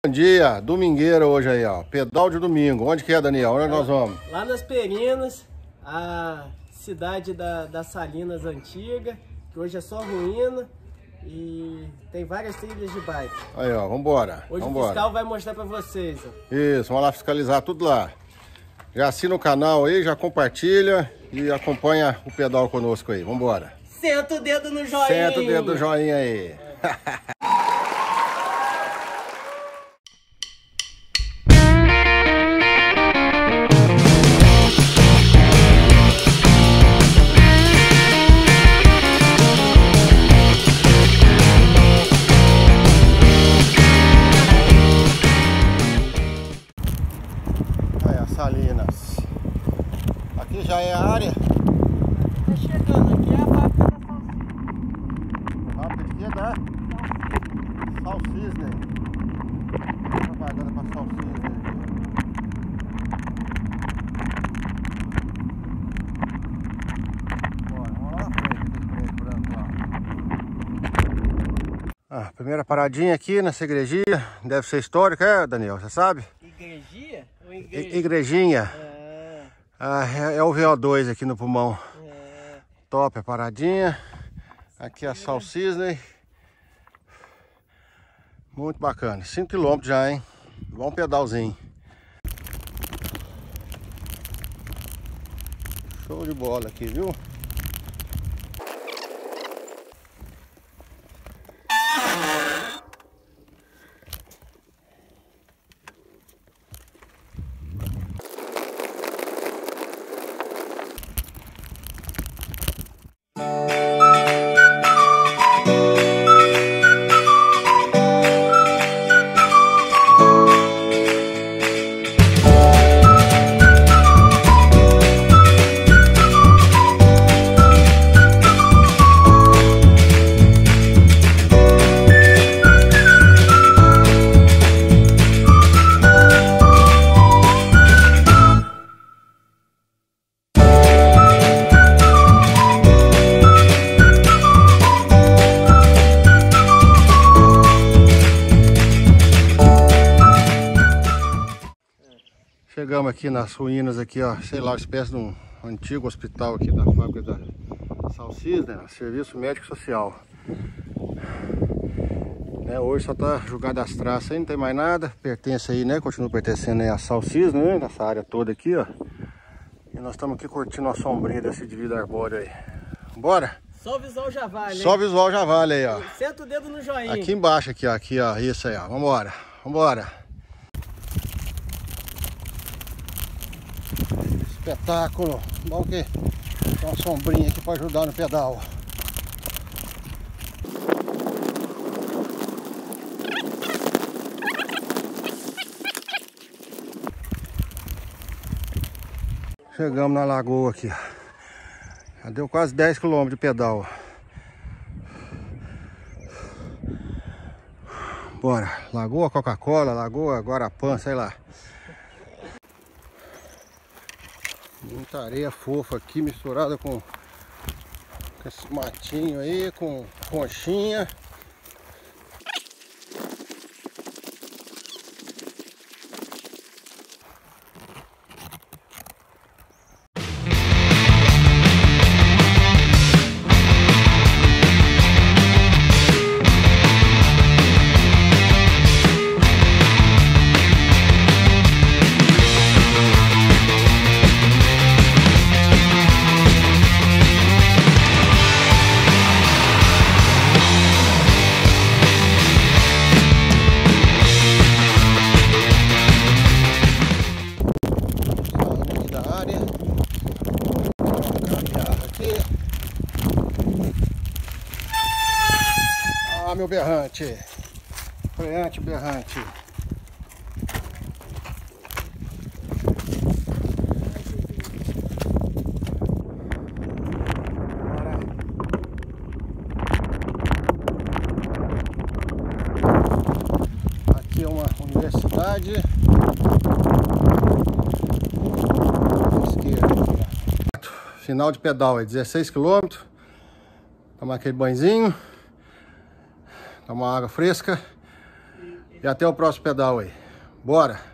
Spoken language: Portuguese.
Bom dia, domingueira hoje aí, ó. Pedal de domingo. Onde que é, Daniel? Onde nós vamos? Lá nas Perinas, a cidade das Salinas antiga, que hoje é só ruína e tem várias trilhas de bike. Aí, ó, vambora. Hoje vambora. O fiscal vai mostrar pra vocês, ó. Isso, vamos lá fiscalizar tudo lá. Já assina o canal aí, já compartilha e acompanha o pedal conosco aí. Vambora. Senta o dedo no joinha. Senta o dedo no joinha aí. Salinas. Aqui já é a área. Tá chegando aqui, é a fábrica da salsicha. Fábrica de quê, tá? Salsicha. Propaganda pra salsicha. Bora, vamos lá na frente, branco lá. Primeira paradinha aqui nessa igrejinha. Deve ser histórica, é, Daniel? Você sabe? Igrejinha? Ou Igrejinha. É o VO2 aqui no pulmão. Top a paradinha. Aqui a Salsicha. Muito bacana. 5 km já, hein? Bom pedalzinho. Show de bola aqui, viu? Chegamos aqui nas ruínas aqui, ó, sei lá, uma espécie de um antigo hospital aqui da fábrica da Salsicha, né? Serviço Médico Social. Hoje só tá jogado as traças aí, não tem mais nada. Pertence aí, né? Continua pertencendo aí a Salsicha, né? Nessa área toda aqui, ó. E nós estamos aqui curtindo a sombrinha desse indivíduo arbóreo aí. Bora? Só o visual já vale, Só o visual já vale aí, ó. Senta o dedo no joinha. Aqui embaixo, aqui, ó. Isso aí, ó. Vambora. Vambora. Espetáculo. Bom que tem uma sombrinha aqui para ajudar no pedal. Chegamos na lagoa aqui. Já deu quase 10 km de pedal. Bora. Lagoa Coca-Cola, Lagoa Guarapã, sei lá. Muita areia fofa aqui misturada com esse matinho aí, com conchinha. Meu berrante, freante berrante. Aqui é uma universidade. Esquerda. Final de pedal é 16 km. Tomar aquele banhozinho. Tomar uma água fresca. E até o próximo pedal aí. Bora!